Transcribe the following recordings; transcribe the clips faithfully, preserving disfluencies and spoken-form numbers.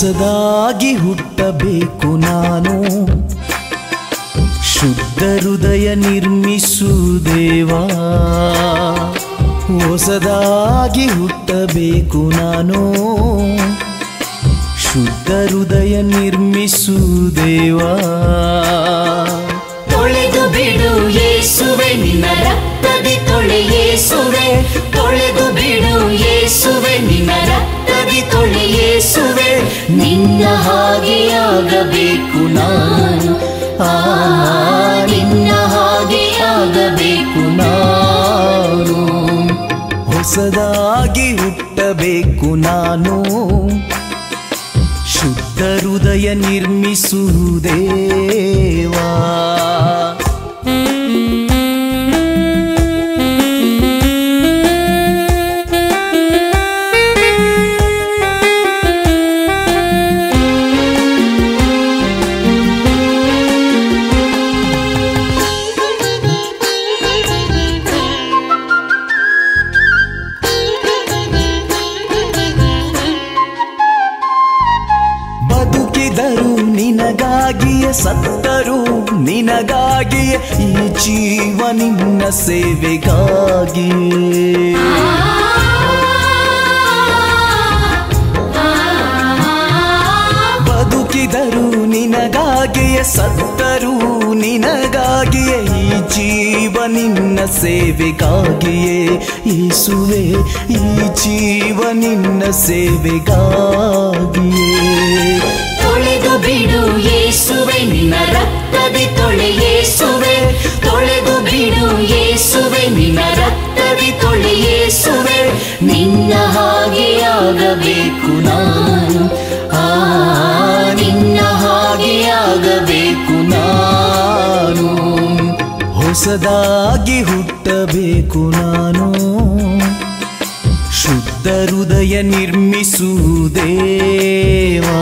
ಹೊಸದಾಗಿ ಹುಟ್ಟಬೇಕು ನಾನು, ಶುದ್ಧ ಹೃದಯ ನಿರ್ಮಿಸು ದೇವಾ. ಹೊಸದಾಗಿ ಹುಟ್ಟಬೇಕು ನಾನು, ಶುದ್ಧ ಹೃದಯ ನಿರ್ಮಿಸು ದೇವಾ. ತೊಳೆದು ಬಿಡು ಯೇಸುವೆ ನಿನ್ನ ರಕ್ತದಿ ತೊಳೆ ಯೇಸುವೆ, ತೊಳೆದು ಬಿಡು ಯೇಸುವೆ ನಿನ್ನ ರಕ್ತದಿ ತೊಳೆ ಯೇಸುವೆ. ನಿನ್ನ ಹಾಗೆಯಾಗಬೇಕು ನಾನು, ಆ ನಿನ್ನ ಹಾಗೆಯಾಗಬೇಕು ನಾನು. ಹೊಸದಾಗಿ ಹುಟ್ಟಬೇಕು ನಾನು, ಶುದ್ಧ ಹೃದಯ ನಿರ್ಮಿಸು ದೇವಾ. ಬದುಕಿದರು ನಿನಗಾಗಿಯೇ, ಸತ್ತರು ನಿನಗಾಗಿಯೇ, ಈ ಜೀವ ನಿನ್ನ ಸೇವೆಗಾಗಿಯೇ. ಬದುಕಿದರು ನಿನಗಾಗಿಯೇ, ಸತ್ತರು ನಿನಗಾಗಿಯೇ, ಈ ಜೀವ ನಿನ್ನ ಸೇವೆಗಾಗಿಯೇ. ಯೇಸುವೆ ಈ ಜೀವ ನಿನ್ನ ಸೇವೆಗಾಗಿಯೇ. ತೊಳೆದು ಬಿಡು ಯೇಸುವೆ ನಿನ್ನ ರಕ್ತದಿ ತೊಳೆ ಯೇಸುವೆ, ತೊಳೆದು ಬಿಡು ಯೇಸುವೆ ನಿನ್ನ ರಕ್ತದಿ ತೊಳೆ ಯೇಸುವೆ. ನಿನ್ನ ಹಾಗೆಯಾಗಬೇಕು ನಾನು, ಆ ನಿನ್ನ ಹಾಗೆಯಾಗಬೇಕು ನಾನು. ಹೊಸದಾಗಿ ಹುಟ್ಟಬೇಕು ನಾನು, ಶುದ್ಧ ಹೃದಯ ನಿರ್ಮಿಸು ದೇವಾ.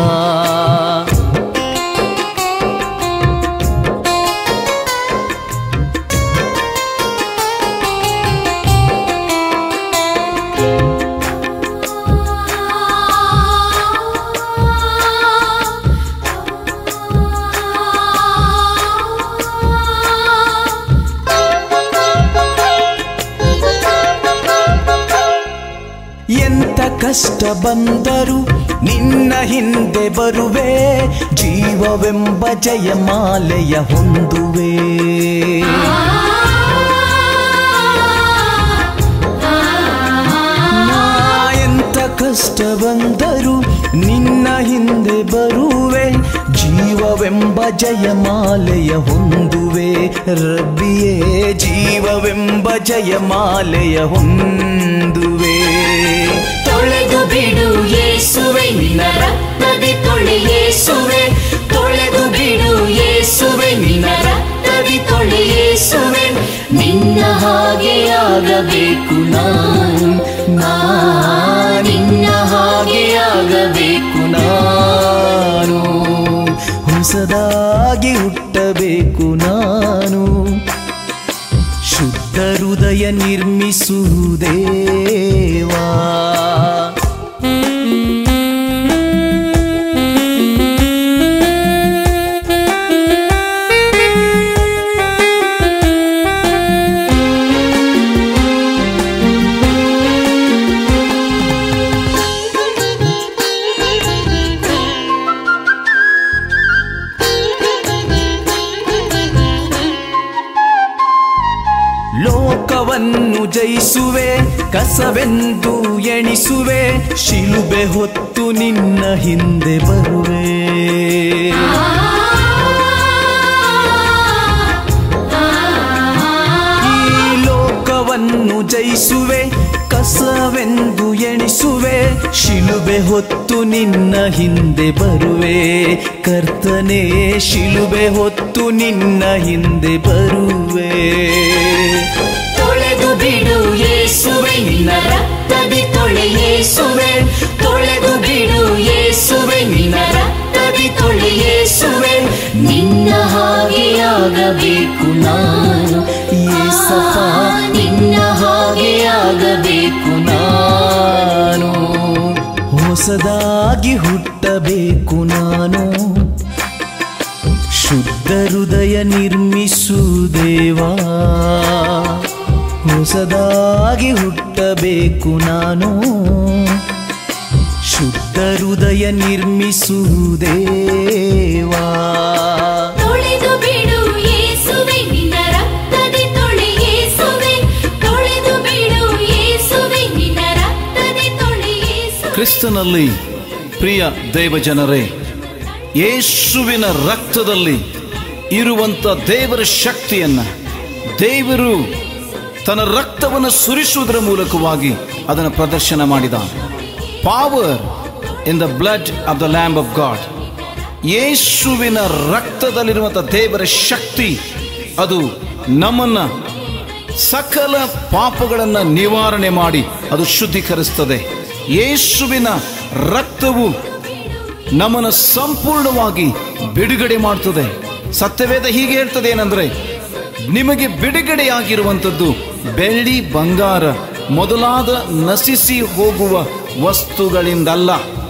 ಎಂತ ಕಷ್ಟ ಬಂದರು ನಿನ್ನ ಹಿಂದೆ ಬರುವೆ, ಜೀವವೆಂಬ ಜಯಮಾಲೆಯ ಹೊಂದುವೆ. ಎಂತ ಕಷ್ಟ ಬಂದರು ನಿನ್ನ ಹಿಂದೆ ಬರುವೆ, ಜೀವವೆಂಬ ಜಯಮಾಲೆಯ ಹೊಂದುವೆ. ರಬ್ಬಿಯೇ ಜೀವವೆಂಬ ಜಯಮಾಲೆಯ ಹೊಂದುವೆ. ತೊಳೆದು ಬಿಡು ಯೇಸುವೆ ನಿನ್ನ ರಕ್ತದಿ ತೊಳೆ ಯೇಸುವೆ, ತೊಳೆದು ಬಿಡು ಯೇಸುವೆ ನಿನ್ನ ರಕ್ತದಿ ತೊಳೆ ಯೇಸುವೆ. ನಿನ್ನ ಹಾಗೆಯಾಗಬೇಕು ನಾನು, ನಾ ನಿನ್ನ ಹಾಗೆಯಾಗಬೇಕು ನಾನು. ಹೊಸದಾಗಿ ಹುಟ್ಟಬೇಕು ನಾನು, ಶುದ್ಧ ಹೃದಯ ನಿರ್ಮಿಸು ದೇವಾ. ಲೋಕವನ್ನು ಜಯಿಸುವೆ, ಕಸವೆಂದು ಎಣಿಸುವೆ, ಶಿಲುಬೆ ಹೊತ್ತು ನಿನ್ನ ಹಿಂದೆ ಬರುವೆ. ಈ ಲೋಕವನ್ನು ಜಯಿಸುವೆ, ಕಸವೆಂದು ಎಣಿಸುವೆ, ಶಿಲುಬೆ ಹೊತ್ತು ನಿನ್ನ ಹಿಂದೆ ಬರುವೆ. ಕರ್ತನೇ ಶಿಲುಬೆ ಹೊತ್ತು ನಿನ್ನ ಹಿಂದೆ ಬರುವೆ. ತೊಳೆದು ಬಿಡು ಯೇಸುವೆ ನಿನ್ನ ರಕ್ತದಿ ತೊಳೆ ಯೇಸುವೆ, ತೊಳೆದು ಬಿಡು ಯೇಸುವೆ ನಿನ್ನ ರಕ್ತದಿ ತೊಳೆ ಯೇಸುವೆ. ನಿನ್ನ ಹಾಗೆಯಾಗಬೇಕು ನಾನು, ಯೇಸಪ್ಪ ನಿನ್ನ ಹಾಗೆಯಾಗಬೇಕು ನಾನು. ಹೊಸದಾಗಿ ಹುಟ್ಟಬೇಕು ನಾನು, ಶುದ್ಧ ಹೃದಯ ನಿರ್ಮಿಸು ದೇವಾ. ಹೊಸದಾಗಿ ಹುಟ್ಟಬೇಕು ನಾನು, ಶುದ್ಧ ಹೃದಯ ನಿರ್ಮಿಸು ದೇವಾ. ತೊಳೆದು ಬಿಡು ಯೇಸುವೆ ನಿನ್ನ ರಕ್ತದಿ ತೊಳೆ ಯೇಸುವೆ, ತೊಳೆದು ಬಿಡು ಯೇಸುವೆ ನಿನ್ನ ರಕ್ತದಿ ತೊಳೆ ಯೇಸುವೆ. ಕ್ರಿಸ್ತನಲ್ಲಿ ಪ್ರಿಯ ದೇವಜನರೇ, ಯೇಸುವಿನ ರಕ್ತದಲ್ಲಿ ಇರುವಂಥ ದೇವರ ಶಕ್ತಿಯನ್ನ ದೇವರು ತನ್ನ ರಕ್ತವನ್ನು ಸುರಿಸುವುದರ ಮೂಲಕವಾಗಿ ಅದನ್ನು ಪ್ರದರ್ಶನ ಮಾಡಿದ. Power in the blood of the lamb of God. ಯೇಸುವಿನ ರಕ್ತದಲ್ಲಿರುವಂಥ ದೇವರ ಶಕ್ತಿ ಅದು ನಮ್ಮನ್ನ ಸಕಲ ಪಾಪಗಳನ್ನು ನಿವಾರಣೆ ಮಾಡಿ ಅದು ಶುದ್ಧೀಕರಿಸ್ತದೆ. ಯೇಸುವಿನ ರಕ್ತವು ನಮ್ಮನ್ನು ಸಂಪೂರ್ಣವಾಗಿ ಬಿಡುಗಡೆ ಮಾಡ್ತದೆ. ಸತ್ಯವೇದ ಹೀಗೆ ಹೇಳ್ತದೆ, ಏನಂದ್ರೆ ನಿಮಗೆ ಬಿಡುಗಡೆಯಾಗಿರುವಂಥದ್ದು ಬೆಳ್ಳಿ ಬಂಗಾರ ಮೊದಲಾದ ನಶಿಸಿ ಹೋಗುವ ವಸ್ತುಗಳಿಂದಲ್ಲ,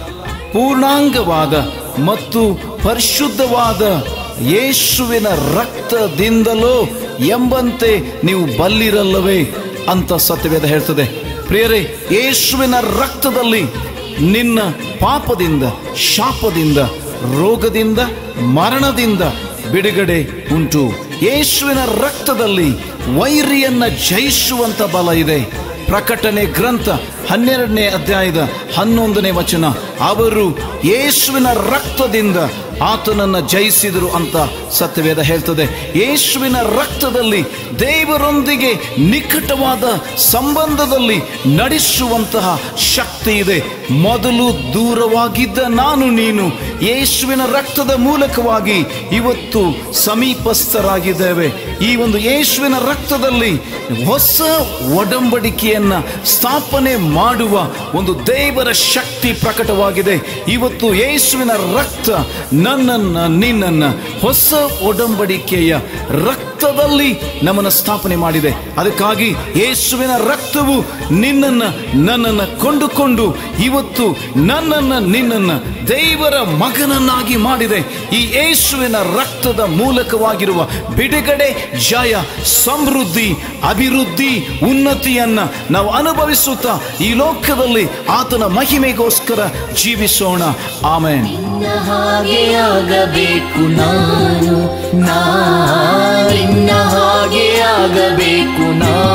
ಪೂರ್ಣಾಂಗವಾದ ಮತ್ತು ಪರಿಶುದ್ಧವಾದ ಯೇಸುವಿನ ರಕ್ತದಿಂದಲೋ ಎಂಬಂತೆ ನೀವು ಬಲ್ಲಿರಲ್ಲವೇ ಅಂತ ಸತ್ಯವೇದ ಹೇಳ್ತದೆ. ಪ್ರಿಯರೇ, ಯೇಸುವಿನ ರಕ್ತದಲ್ಲಿ ನಿನ್ನ ಪಾಪದಿಂದ, ಶಾಪದಿಂದ, ರೋಗದಿಂದ, ಮರಣದಿಂದ ಬಿಡುಗಡೆ ಉಂಟು. ಯೇಸುವಿನ ರಕ್ತದಲ್ಲಿ ವೈರಿಯನ್ನ ಜಯಿಸುವಂತ ಬಲ ಇದೆ. ಪ್ರಕಟಣೆ ಗ್ರಂಥ ಹನ್ನೆರಡನೇ ಅಧ್ಯಾಯದ ಹನ್ನೊಂದನೇ ವಚನ, ಅವರು ಯೇಸುವಿನ ರಕ್ತದಿಂದ ಆತನನ್ನು ಜಯಿಸಿದರು ಅಂತ ಸತ್ಯವೇದ ಹೇಳ್ತದೆ. ಯೇಸುವಿನ ರಕ್ತದಲ್ಲಿ ದೇವರೊಂದಿಗೆ ನಿಕಟವಾದ ಸಂಬಂಧದಲ್ಲಿ ನಡೆಸುವಂತಹ ಶಕ್ತಿ ಇದೆ. ಮೊದಲು ದೂರವಾಗಿದ್ದ ನಾನು ನೀನು ಯೇಸುವಿನ ರಕ್ತದ ಮೂಲಕವಾಗಿ ಇವತ್ತು ಸಮೀಪಸ್ಥರಾಗಿದ್ದೇವೆ. ಈ ಒಂದು ಯೇಸುವಿನ ರಕ್ತದಲ್ಲಿ ಹೊಸ ಒಡಂಬಡಿಕೆಯನ್ನ ಸ್ಥಾಪನೆ ಮಾಡುವ ಒಂದು ದೇವರ ಶಕ್ತಿ ಪ್ರಕಟವಾಗಿದೆ. ಇವತ್ತು ಯೇಸುವಿನ ರಕ್ತ ನನ್ನನ್ನ ನಿನ್ನನ್ನ ಹೊಸ ಒಡಂಬಡಿಕೆಯ ರಕ್ತದಲ್ಲಿ ನಮ್ಮನ್ನು ಸ್ಥಾಪನೆ ಮಾಡಿದೆ. ಅದಕ್ಕಾಗಿ ಯೇಸುವಿನ ರಕ್ತವು ನಿನ್ನನ್ನ ನನ್ನನ್ನ ಕೊಂಡುಕೊಂಡು ಇವತ್ತು ನನ್ನನ್ನ ನಿನ್ನನ್ನ ದೇವರ ಮಗನನ್ನಾಗಿ ಮಾಡಿದೆ. ಈ ಯೇಸುವಿನ ರಕ್ತದ ಮೂಲಕವಾಗಿರುವ ಬಿಡುಗಡೆ, ಜಯ, ಸಮೃದ್ಧಿ, ಅಭಿವೃದ್ಧಿ, ಉನ್ನತಿಯನ್ನ ನಾವು ಅನುಭವಿಸುತ್ತಾ ಈ ಲೋಕದಲ್ಲಿ ಆತನ ಮಹಿಮೆಗೋಸ್ಕರ ಜೀವಿಸೋಣ. ಆಮೆನ್. ನಿನ್ನ ಹಾಗೆ ಆಗಬೇಕು ನಾನು, ನಿನ್ನ ಹಾಗೆ ಆಗಬೇಕು ನಾನು.